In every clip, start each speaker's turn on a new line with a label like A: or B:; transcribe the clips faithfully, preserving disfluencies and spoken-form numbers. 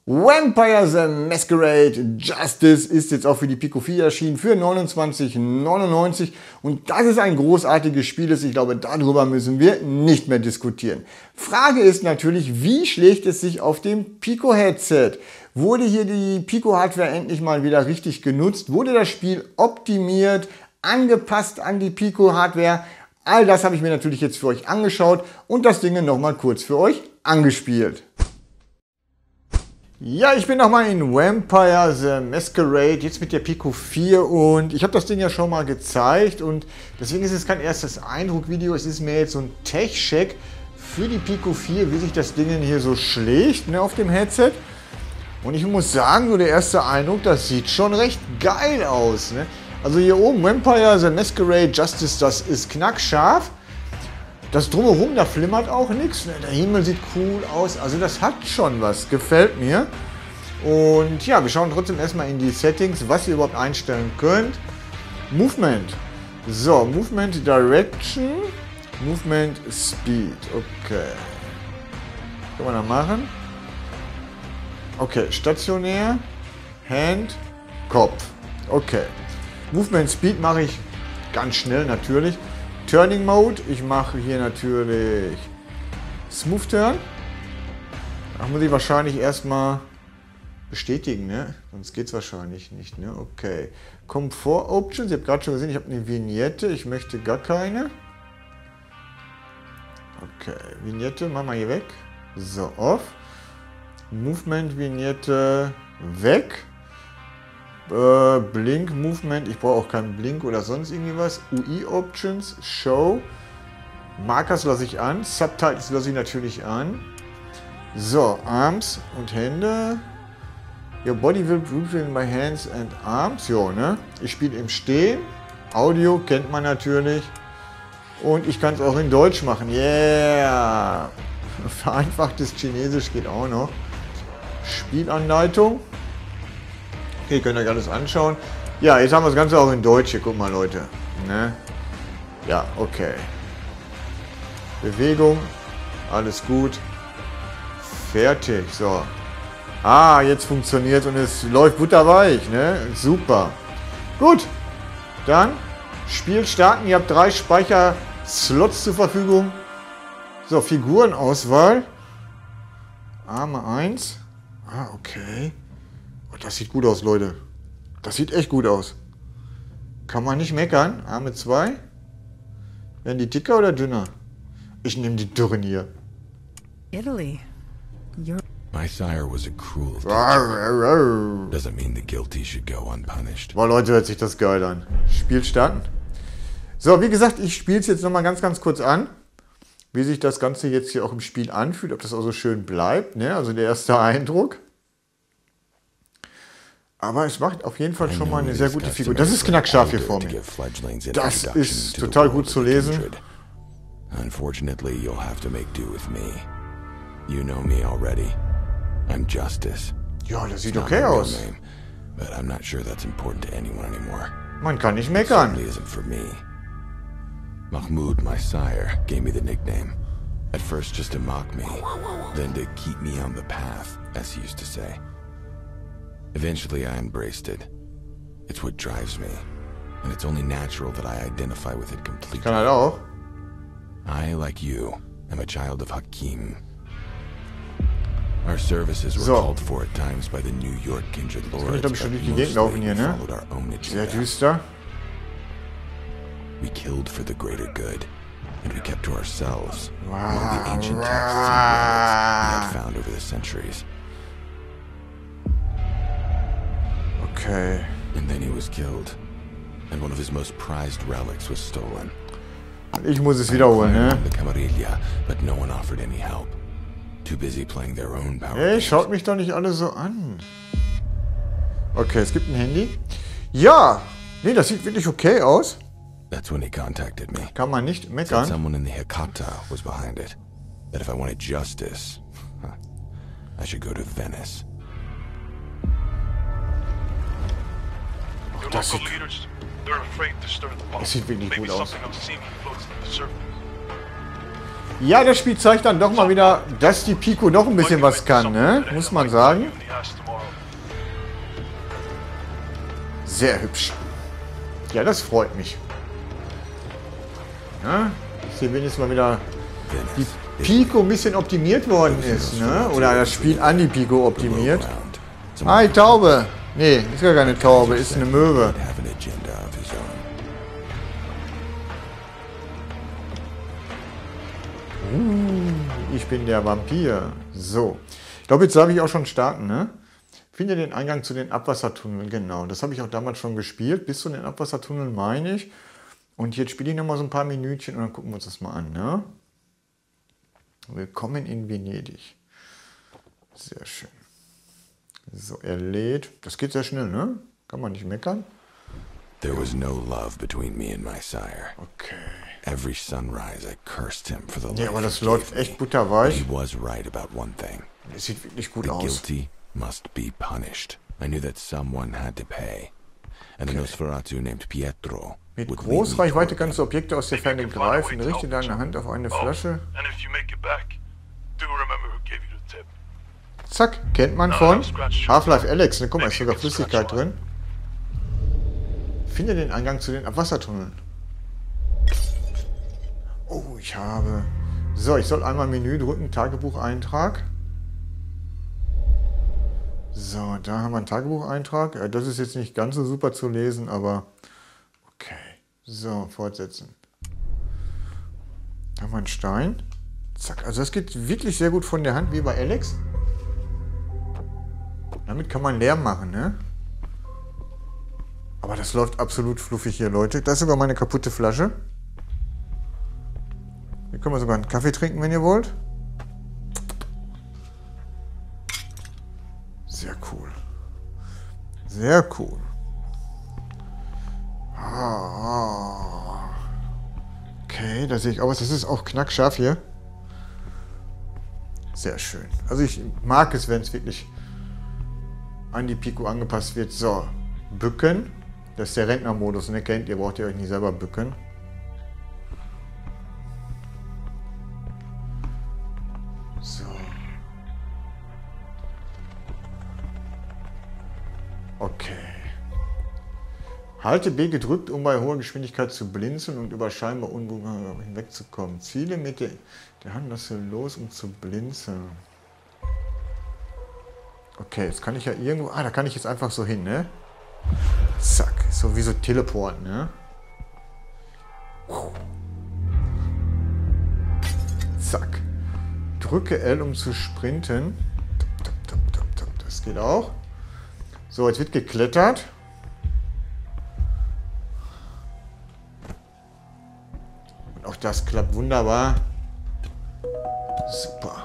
A: Vampire the Masquerade Justice ist jetzt auch für die Pico vier erschienen für neunundzwanzig neunundneunzig und das ist ein großartiges Spiel. Ich glaube, darüber müssen wir nicht mehr diskutieren. Frage ist natürlich, wie schlägt es sich auf dem Pico Headset? Wurde hier die Pico Hardware endlich mal wieder richtig genutzt? Wurde das Spiel optimiert, angepasst an die Pico Hardware? All das habe ich mir natürlich jetzt für euch angeschaut und das Ding nochmal kurz für euch angespielt. Ja, ich bin nochmal in Vampire the Masquerade, jetzt mit der Pico vier und ich habe das Ding ja schon mal gezeigt und deswegen ist es kein erstes Eindruckvideo, es ist mir jetzt so ein Tech-Check für die Pico vier, wie sich das Ding hier so schlägt, ne, auf dem Headset. Und ich muss sagen, so der erste Eindruck, das sieht schon recht geil aus, ne? Also hier oben, Vampire the Masquerade Justice, das ist knackscharf. Das Drumherum, da flimmert auch nichts. Der Himmel sieht cool aus. Also das hat schon was. Gefällt mir. Und ja, wir schauen trotzdem erstmal in die Settings, was ihr überhaupt einstellen könnt. Movement. So, Movement Direction. Movement Speed. Okay. Können wir da machen. Okay, stationär. Hand. Kopf. Okay. Movement Speed mache ich ganz schnell natürlich. Turning Mode, ich mache hier natürlich Smooth Turn. Da muss ich wahrscheinlich erstmal bestätigen, ne? Sonst geht es wahrscheinlich nicht, ne? Okay. Komfort Options, ihr habt gerade schon gesehen, ich habe eine Vignette, ich möchte gar keine. Okay, Vignette, machen wir hier weg. So, off. Movement Vignette weg. Äh, Blink Movement, ich brauche auch keinen Blink oder sonst irgendwie was. U I Options, Show. Markers lasse ich an. Subtitles lasse ich natürlich an. So, Arms und Hände. Your body will be in my hands and arms. Jo, ne? Ich spiele im Stehen. Audio kennt man natürlich. Und ich kann es auch in Deutsch machen. Yeah! Vereinfachtes Chinesisch geht auch noch. Spielanleitung. Okay, könnt ihr euch alles anschauen. Ja, jetzt haben wir das Ganze auch in Deutsch hier. Guck mal, Leute. Ne? Ja, okay. Bewegung. Alles gut. Fertig. So. Ah, jetzt funktioniert und es läuft butterweich. Ne? Super. Gut. Dann Spiel starten. Ihr habt drei Speicherslots zur Verfügung. So, Figurenauswahl. Arme eins. Ah, okay. Das sieht gut aus, Leute. Das sieht echt gut aus. Kann man nicht meckern. Arme zwei. Werden die dicker oder dünner? Ich nehme die dürren hier.
B: Italy. You're
C: My sire was a cruel teacher. Doesn't mean the guilty should go unpunished.
A: Boah, Leute, hört sich das geil an. Spiel starten. So, wie gesagt, ich spiele es jetzt nochmal ganz, ganz kurz an. Wie sich das Ganze jetzt hier auch im Spiel anfühlt. Ob das auch so schön bleibt. Ne? Also der erste Eindruck. Aber es macht auf jeden Fall schon mal eine sehr gute Figur. Das ist knackscharf hier vor mir. Das ist total gut zu lesen.
C: Unfortunately, you'll have to make do with me. You know me already. I'm Justice.
A: Ja, das sieht okay aus.
C: But I'm not sure that's important to anyone anymore.
A: Man kann nicht meckern.
C: It isn't for me. Mahmoud, my sire, gave me the nickname. At first just to mock me, then to keep me on the path, as he used to say. Eventually, I embraced it. It's what drives me, and it's only natural that I identify with it completely.
A: Kann halt auch.
C: I, like you, am a child of Hakim. Our services were
A: So.
C: called for at times by the New York Kindred
A: Kann ich
C: Lords,
A: glaube ich schon
C: but
A: durch die Gegend laufen
C: mostly
A: hier,
C: we
A: ne?
C: followed our own
A: Sehr
C: agenda.
A: düster.
C: We killed for the greater good, and we kept to ourselves
A: Wow.
C: among the ancient texts and relics we had found over the centuries.
A: Okay.
C: And then he was killed, and one of his most prized relics was stolen.
A: Ich muss es wiederholen, ne?
C: The Camarilla, but no one offered any help. Too busy playing their own power.
A: Hey,
C: games.
A: schaut mich doch nicht alle so an. Okay, es gibt ein Handy. Ja! Nee, das sieht wirklich okay aus.
C: That's when he contacted me.
A: Kann man nicht
C: Said
A: meckern.
C: someone in the Hecata was behind it. That if I wanted justice, I should go to Venice.
A: Ach, das sieht, das sieht wirklich gut aus. Ja, das Spiel zeigt dann doch mal wieder, dass die Pico doch ein bisschen was kann, ne? Muss man sagen. Sehr hübsch. Ja, das freut mich. Ja, dass hier wenigstens mal wieder die Pico ein bisschen optimiert worden ist, ne? Oder das Spiel an die Pico optimiert. Ah, die Taube. Nee, ist gar keine Taube, ist eine Möwe. Uh, ich bin der Vampir. So. Ich glaube, jetzt darf ich auch schon starten, ne? Finde den Eingang zu den Abwassertunneln. Genau, das habe ich auch damals schon gespielt. Bis zu den Abwassertunneln meine ich. Und jetzt spiele ich noch mal so ein paar Minütchen und dann gucken wir uns das mal an, ne? Willkommen in Venedig. Sehr schön. So, er lädt. Das geht sehr schnell, ne? Kann man nicht meckern.
C: There was no love between me and my sire.
A: Okay.
C: Every sunrise I cursed him for the life
A: Ja, aber das
C: he
A: läuft
C: gave
A: echt
C: me.
A: butterweich.
C: He was right about one thing.
A: Es sieht wirklich gut
C: The
A: aus.
C: guilty must be punished. I knew that someone had to pay. And the Nosferatu named Pietro
A: Mit
C: would lead me
A: Großreichweite
C: toward
A: kannst du Objekte aus der Ferne greifen. Richte deine Hand auf eine Flasche.
D: And if you make it back, do remember who gave you the tip.
A: Zack, kennt man von Half-Life Alyx. Ne, guck mal, ist sogar Flüssigkeit drin. Finde den Eingang zu den Abwassertunneln. Oh, ich habe... So, ich soll einmal Menü drücken, Tagebucheintrag. So, da haben wir einen Tagebucheintrag. Ja, das ist jetzt nicht ganz so super zu lesen, aber okay. So, fortsetzen. Da haben wir einen Stein. Zack, also das geht wirklich sehr gut von der Hand, wie bei Alyx. Damit kann man Lärm machen, ne? Aber das läuft absolut fluffig hier, Leute. Das ist sogar meine kaputte Flasche. Hier können wir sogar einen Kaffee trinken, wenn ihr wollt. Sehr cool. Sehr cool. Ah. Okay, da sehe ich auch was. Das ist auch knackscharf hier. Sehr schön. Also ich mag es, wenn es wirklich an die Pico angepasst wird. So, bücken. Das ist der Rentnermodus, ne? Kennt ihr, braucht ihr euch nicht selber bücken. So. Okay. Halte B gedrückt, um bei hoher Geschwindigkeit zu blinzeln und über scheinbar unbemerkt hinwegzukommen. Ziele mit der, der Hand lasse los, um zu blinzeln. Okay, jetzt kann ich ja irgendwo... Ah, da kann ich jetzt einfach so hin, ne? Zack, so wie so Teleport, ne? Zack. Drücke L, um zu sprinten. Das geht auch. So, jetzt wird geklettert. Und auch das klappt wunderbar. Super.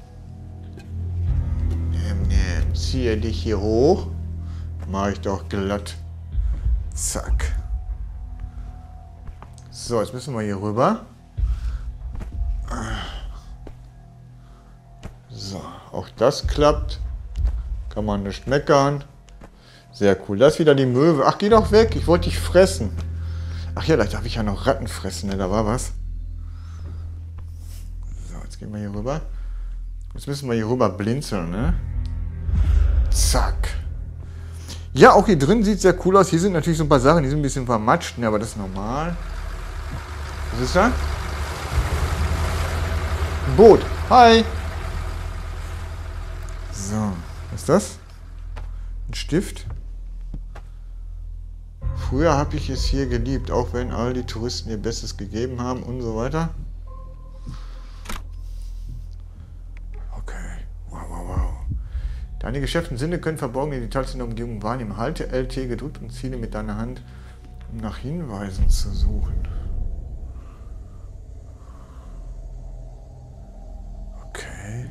A: Ähm, ähm, ziehe dich hier hoch. Mache ich doch glatt. Zack. So, jetzt müssen wir hier rüber. So, auch das klappt. Kann man nicht meckern. Sehr cool. Das ist wieder die Möwe. Ach, geh doch weg. Ich wollte dich fressen. Ach ja, da darf ich ja noch Ratten fressen. Ne? Da war was. So, jetzt gehen wir hier rüber. Jetzt müssen wir hier rüber blinzeln, ne? Zack. Ja, auch hier drin sieht sehr cool aus. Hier sind natürlich so ein paar Sachen, die sind ein bisschen vermatscht, ne? Aber das ist normal. Was ist da? Ein Boot. Hi. So, was ist das? Ein Stift. Früher habe ich es hier geliebt, auch wenn all die Touristen ihr Bestes gegeben haben und so weiter. Okay, wow, wow, wow. Deine geschärften Sinne können verborgene Details in der Umgebung wahrnehmen. Halte L T gedrückt und ziele mit deiner Hand, um nach Hinweisen zu suchen. Okay.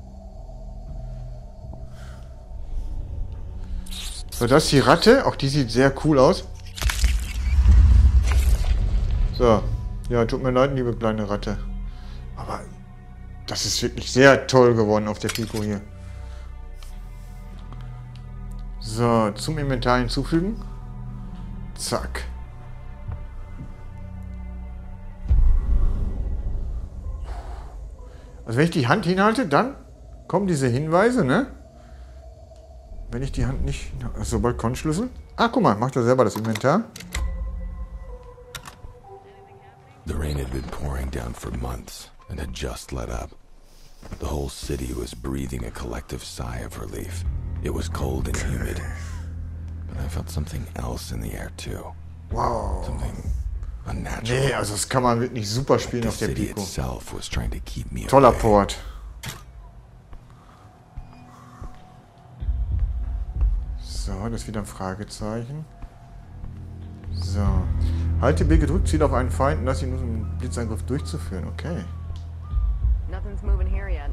A: So, das ist die Ratte. Auch die sieht sehr cool aus. So. Ja, tut mir leid, liebe kleine Ratte. Aber das ist wirklich sehr toll geworden auf der Pico hier. So, zum Inventar hinzufügen. Zack. Also wenn ich die Hand hinhalte, dann kommen diese Hinweise, ne? Wenn ich die Hand nicht... Achso, Balkonschlüssel. Ah, guck mal, macht er selber das Inventar.
C: The rain had been pouring down for months and had just let up. The whole city was breathing a collective sigh of relief. It was cold and humid, but I felt something else in the air too.
A: Wow.
C: Something unnatural.
A: Nee, also das kann man wirklich super spielen
C: The
A: auf der
C: city
A: Pico.
C: itself was trying to keep me
A: Toller
C: away.
A: Port. So, das ist wieder ein Fragezeichen. So. Halte B gedrückt, ziel auf einen Feind und lass ihn nur um einen Blitzangriff durchzuführen. Okay.
E: Nothing's moving here yet.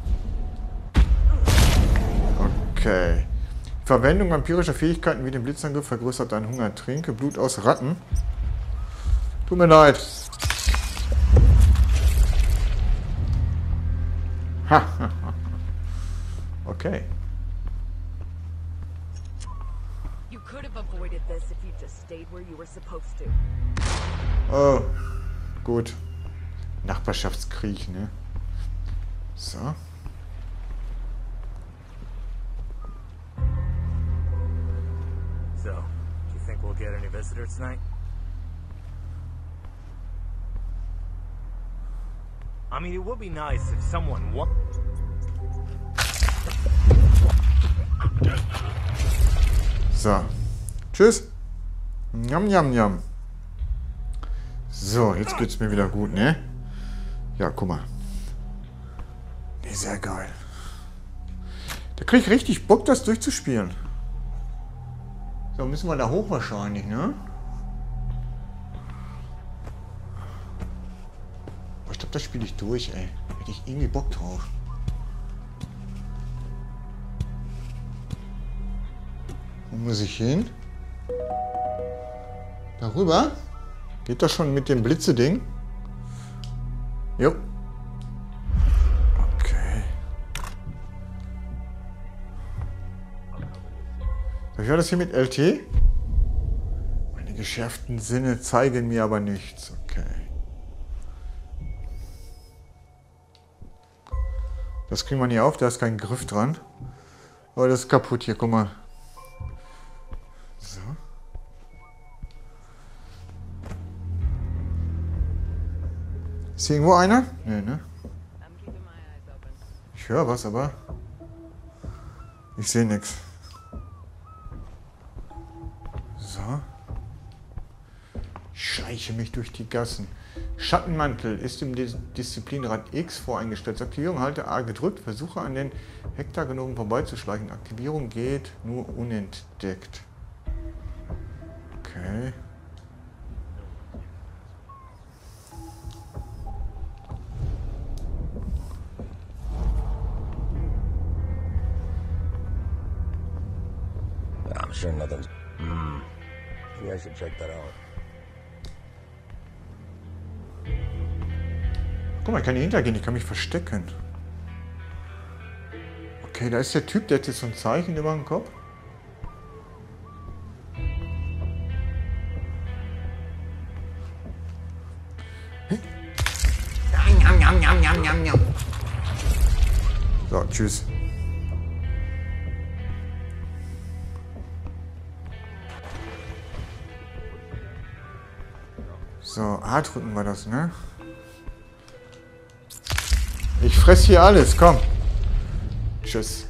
A: Okay. Verwendung vampirischer Fähigkeiten wie den Blitzangriff vergrößert deinen Hunger. Trinke Blut aus Ratten. Tut mir leid. Ha. Okay.
E: You could have avoided this if you just stayed where you were supposed to.
A: Oh. Gut. Nachbarschaftskrieg, ne? So.
F: So, do you think we'll get any visitors tonight? I mean, it would be nice if someone wa-
A: So. Tschüss. Njam, njam, njam. So, jetzt geht's mir wieder gut, ne? Ja, guck mal. Nee, sehr geil. Da krieg ich richtig Bock, das durchzuspielen. So, müssen wir da hoch wahrscheinlich, ne? Aber ich glaube, das spiele ich durch, ey. Hätte ich irgendwie Bock drauf. Wo muss ich hin? Darüber? Geht das schon mit dem Blitze-Ding? Jo. Okay. Wie war das hier mit L T? Meine geschärften Sinne zeigen mir aber nichts. Okay. Das kriegen wir nicht auf, da ist kein Griff dran. Aber das ist kaputt hier, guck mal. So. Ist hier irgendwo einer? Nee, ne? Ich höre was, aber ich sehe nichts. So. Ich schleiche mich durch die Gassen. Schattenmantel ist im Dis Disziplinrad X voreingestellt. Zur Aktivierung halte A gedrückt. Versuche an den Hektagenomen vorbeizuschleichen. Aktivierung geht nur unentdeckt. Okay.
G: I'm sure nothing's. Hmm. Maybe I should check that out.
A: Guck mal, ich kann hier hintergehen, ich kann mich verstecken. Okay, da ist der Typ, der hat jetzt so ein Zeichen über den Kopf. So, tschüss. So, A drücken wir das, ne? Ich fress hier alles, komm. Tschüss.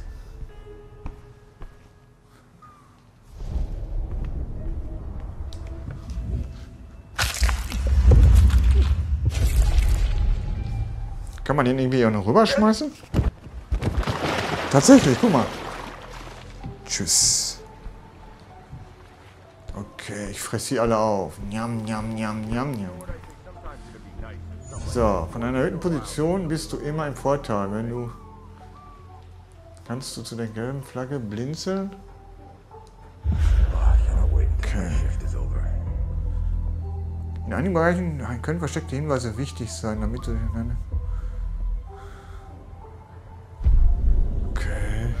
A: Kann man den irgendwie auch noch rüberschmeißen? Tatsächlich, guck mal. Tschüss. Okay, ich fress sie alle auf. Njam, njam, njam, njam, njam. So, von einer erhöhten Position bist du immer im Vorteil. Wenn du... Kannst du zu der gelben Flagge blinzeln? Okay. In einigen Bereichen können versteckte Hinweise wichtig sein, damit du... Okay.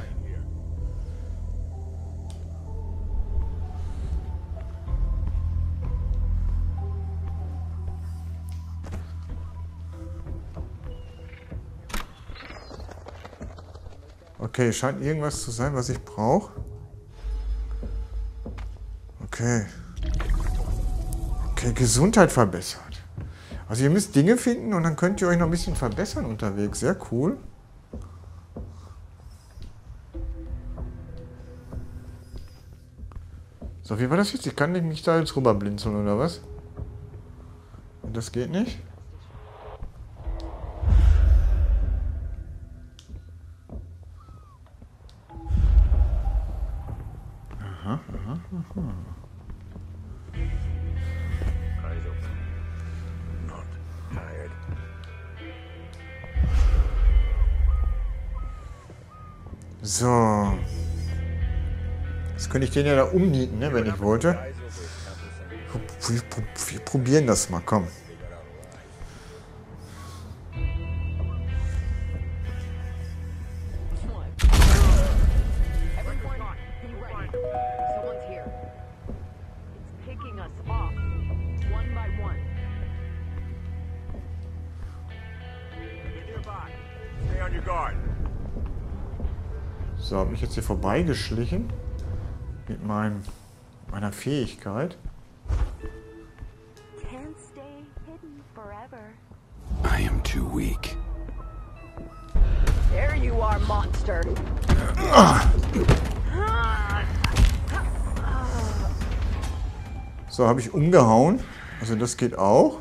A: Okay, scheint irgendwas zu sein, was ich brauche. Okay. Okay, Gesundheit verbessert. Also ihr müsst Dinge finden und dann könnt ihr euch noch ein bisschen verbessern unterwegs. Sehr cool. So, wie war das jetzt? Ich kann mich da jetzt rüber blinzeln, oder was? Und das geht nicht? Aha, aha, aha.
G: Eyes open. Not tired.
A: So. Jetzt könnte ich den ja da umnieten, ne, wenn ich wollte. Wir, wir probieren das mal, komm. So, habe mich jetzt hier vorbeigeschlichen. Mit meinem, meiner Fähigkeit.
C: I am too weak.
E: There you are, monster.
A: So, habe ich umgehauen. Also das geht auch.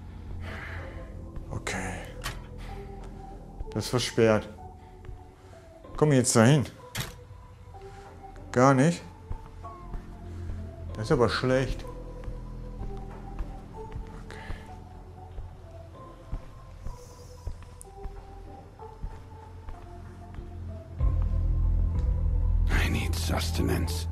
A: Okay. Das ist versperrt. Komm jetzt dahin. Gar nicht. Das ist aber schlecht. Okay.
C: I need sustenance.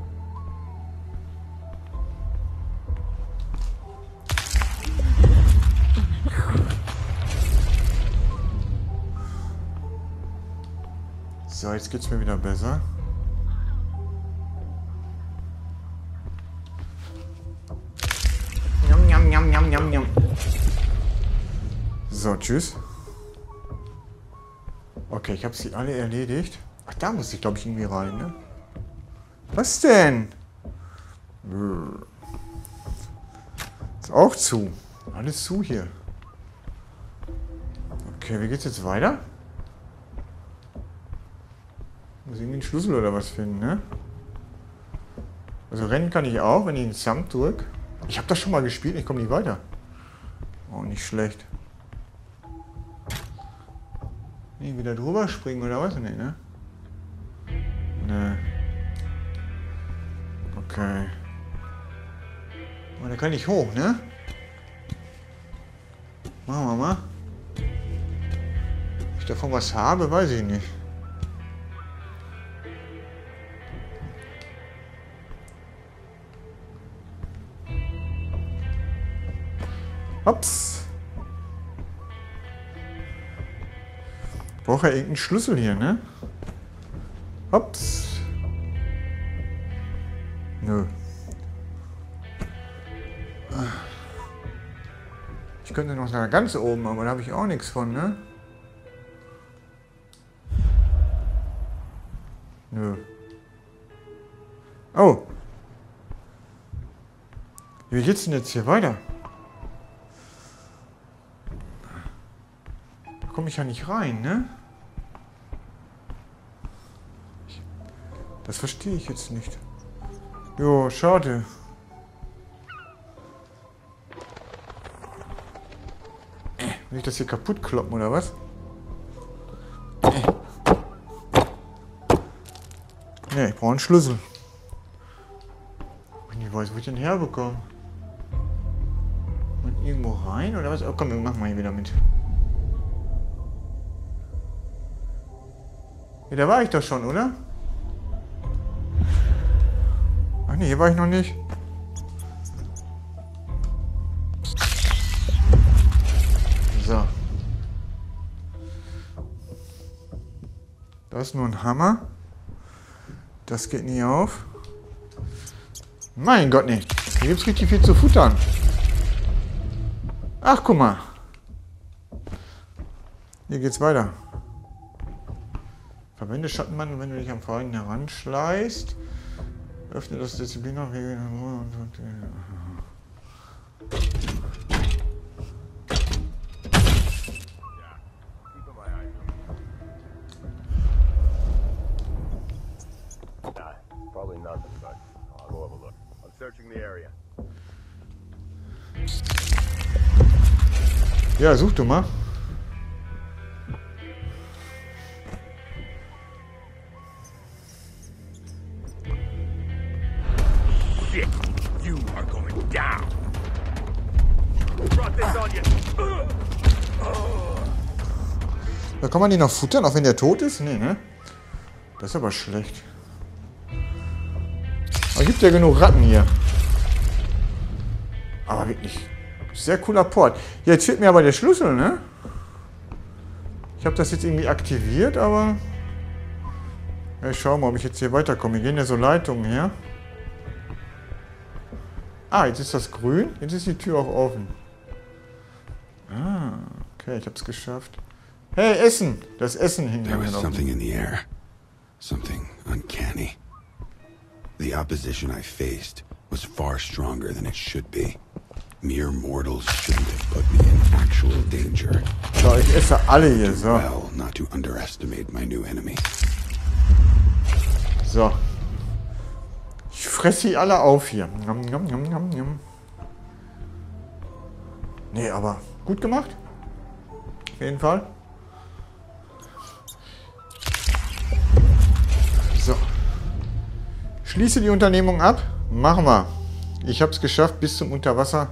A: So, jetzt geht's mir wieder besser. Njam, njam, njam, njam, njam, njam. So, tschüss. Okay, ich habe sie alle erledigt. Ach, da muss ich, glaube ich, irgendwie rein, ne? Was denn? Ist auch zu. Alles zu hier. Okay, wie geht's jetzt weiter? Muss irgendwie einen Schlüssel oder was finden, ne? Also rennen kann ich auch, wenn ich den Thumb drücke. Ich habe das schon mal gespielt, ich komme nicht weiter. Oh, nicht schlecht. Nee, wieder drüber springen oder was? Nee, ne? Ne. Okay. Oh, da kann ich hoch, ne? Machen wir mal. Ob ich davon was habe, weiß ich nicht. Hops. Brauche ja irgendeinen Schlüssel hier, ne? Hops. Nö. Ich könnte noch nach ganz oben, aber da habe ich auch nichts von, ne? Nö. Oh. Wie geht's denn jetzt hier weiter? Da komme ich ja nicht rein, ne? Ich, das verstehe ich jetzt nicht. Jo, schade. Äh, will ich das hier kaputt kloppen, oder was? Äh. Ne, ich brauche einen Schlüssel. Ich nicht weiß, wo ich den herbekomme. Und irgendwo rein, oder was? Oh komm, wir machen mal hier wieder mit. Ja, da war ich doch schon, oder? Ach nee, hier war ich noch nicht. So. Da ist nur ein Hammer. Das geht nie auf. Mein Gott, nee. Hier gibt es richtig viel zu futtern. Ach, guck mal. Hier geht's weiter. Verwende Schattenmantel, wenn du dich am Feind heranschleißt. Öffne das Disziplinarregel.
G: Probably nothing, but I'll go have a look. I'm searching the area.
A: Ja, such du mal.
F: Shit, you are going down. Brought this on you.
A: Da kann man die noch futtern, auch wenn der tot ist? Nee, ne? Das ist aber schlecht. Aber gibt ja genug Ratten hier. Aber wirklich sehr cooler Port. Jetzt fehlt mir aber der Schlüssel, ne? Ich habe das jetzt irgendwie aktiviert, aber... Ja, ich schau mal, ob ich jetzt hier weiterkomme. Hier gehen ja so Leitungen her. Ah, jetzt ist das grün. Jetzt ist die Tür auch offen. Ah, okay, ich habe es geschafft. Hey, Essen! Das Essen hing
C: There
A: da
C: was
A: noch.
C: something in the air. Something uncanny. The opposition I faced was far stronger than it should be. Mere mortals shouldn't have put me in actual danger.
A: So, ich esse alle hier, so.
C: Well, not to underestimate my new enemy.
A: So. Ich fresse sie alle auf hier. Nom, nom, nom, nom, nom. Nee, aber gut gemacht. Auf jeden Fall. So. Schließe die Unternehmung ab. Machen wir. Ich habe es geschafft bis zum Unterwasser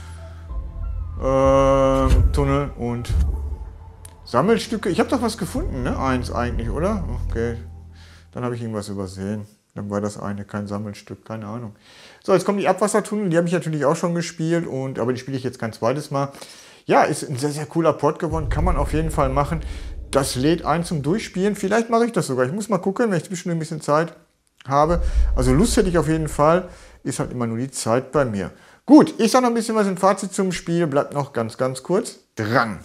A: äh, Tunnel und Sammelstücke. Ich habe doch was gefunden, ne? Eins eigentlich, oder? Okay. Dann habe ich irgendwas übersehen. Dann war das eine kein Sammelstück, keine Ahnung. So, jetzt kommen die Abwassertunnel. Die habe ich natürlich auch schon gespielt, und aber die spiele ich jetzt kein zweites Mal. Ja, ist ein sehr, sehr cooler Port geworden. Kann man auf jeden Fall machen. Das lädt ein zum Durchspielen. Vielleicht mache ich das sogar. Ich muss mal gucken, wenn ich zwischendurch ein bisschen Zeit habe. Also Lust hätte ich auf jeden Fall. Ist halt immer nur die Zeit bei mir. Gut, ich sage noch ein bisschen was im Fazit zum Spiel. Bleibt noch ganz, ganz kurz dran.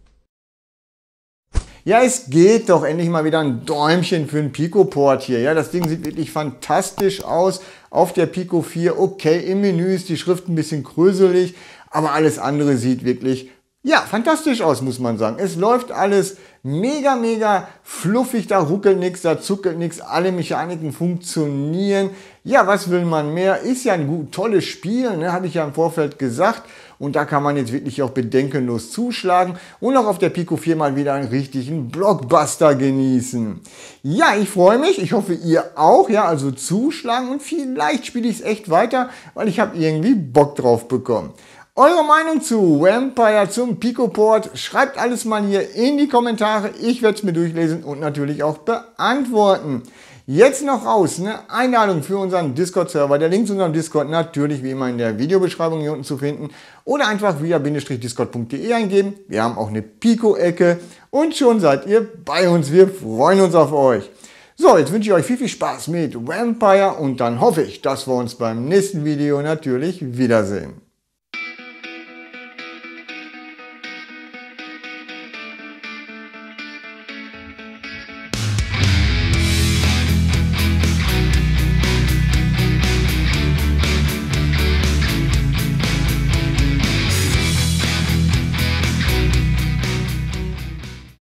A: Ja, es geht doch endlich mal wieder ein Däumchen für einen Pico-Port hier. Ja, das Ding sieht wirklich fantastisch aus auf der Pico vier. Okay, im Menü ist die Schrift ein bisschen kröselig, aber alles andere sieht wirklich, ja, fantastisch aus, muss man sagen. Es läuft alles mega, mega fluffig, da ruckelt nichts, da zuckelt nichts, alle Mechaniken funktionieren. Ja, was will man mehr? Ist ja ein gut, tolles Spiel, ne? Habe ich ja im Vorfeld gesagt. Und da kann man jetzt wirklich auch bedenkenlos zuschlagen und auch auf der Pico vier mal wieder einen richtigen Blockbuster genießen. Ja, ich freue mich. Ich hoffe, ihr auch. Ja, also zuschlagen, und vielleicht spiele ich es echt weiter, weil ich habe irgendwie Bock drauf bekommen. Eure Meinung zu Vampire, zum Pico-Port, schreibt alles mal hier in die Kommentare. Ich werde es mir durchlesen und natürlich auch beantworten. Jetzt noch raus, eine Einladung für unseren Discord-Server. Der Link zu unserem Discord natürlich wie immer in der Videobeschreibung hier unten zu finden. Oder einfach via discord punkt de eingeben. Wir haben auch eine Pico-Ecke und schon seid ihr bei uns. Wir freuen uns auf euch. So, jetzt wünsche ich euch viel, viel Spaß mit Vampire und dann hoffe ich, dass wir uns beim nächsten Video natürlich wiedersehen.